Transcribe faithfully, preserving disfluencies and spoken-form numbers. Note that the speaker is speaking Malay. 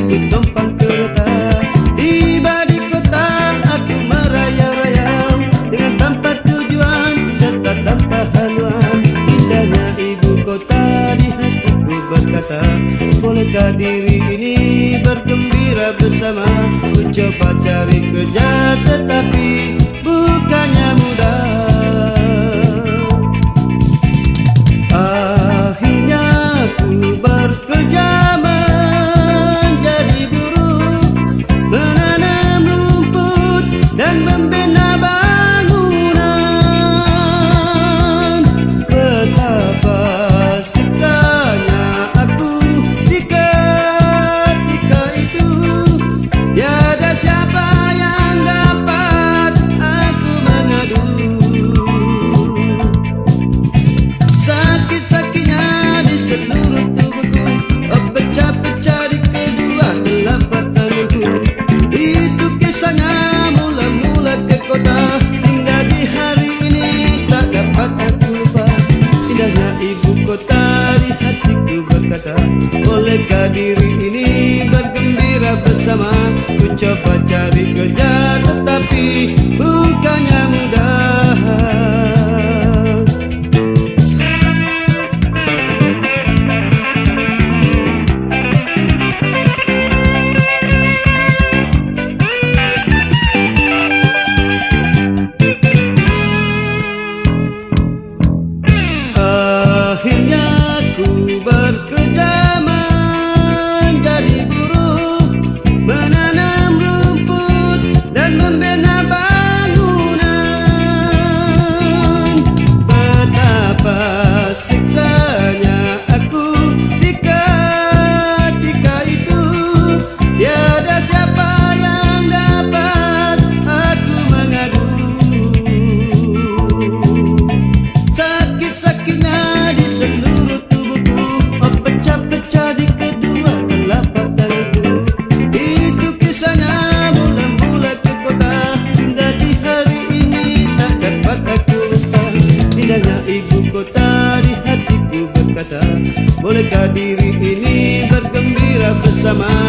aku tumpang kereta. Tiba di kota aku merayau-rayau dengan tanpa tujuan serta tanpa haluan. Indahnya ibu kota di hatiku berkata, bolehkah diri ini bergembira bersama? Ku coba cari kerja tetapi bukannya mudah. Akhirnya ku bekerja menjadi buruh, menanam rumput dan membina bangunan. Betapa siksanya aku di ketika itu, tiada siapa yang dapat aku mengadu. Sakit-sakitnya di seluruh tubuhku, oh pecah-pecah di kedua telapak tanganku. Itu kisahnya mula-mula ke kota, hingga di hari ini tak dapat aku lupa. Indahnya ibu kota di hatiku berkata, bolehkah diri ini bergembira bersama? Ku coba cari kerja tetapi bukannya mudah. Akhirnya ku bekerja menjadi buruh, menanam rumput dan membina bangunan. Betapa siksanya aku di ketika itu, tiada siapa yang dapat aku mengadu. Sakit-sakitnya di seluruh tubuhku, oh pecah-pecah di kedua telapak tanganku. Itu kisahnya mula-mula ke kota, hingga di hari ini tak dapat aku lupa. Indahnya ibu kota di hatiku berkata, bolehkah diri ini bergembira bersama?